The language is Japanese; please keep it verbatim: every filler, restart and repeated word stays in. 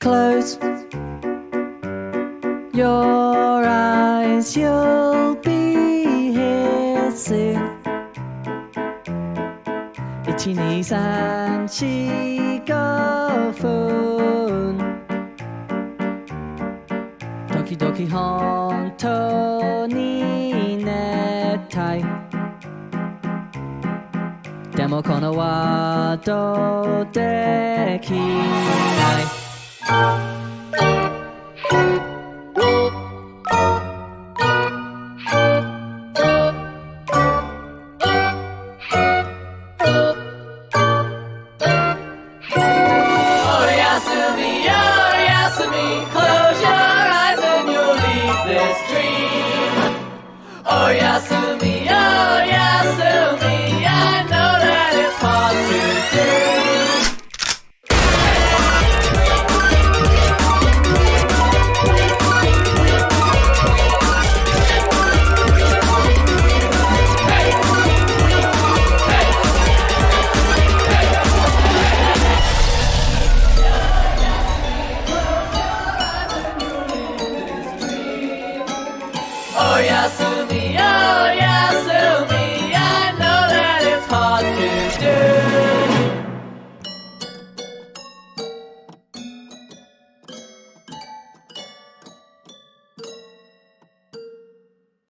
Close your eyes, you'll be here soon. いち、に、さん、し、ごふん時々本当に寝たい。でもこのワードできない。 おやすみよ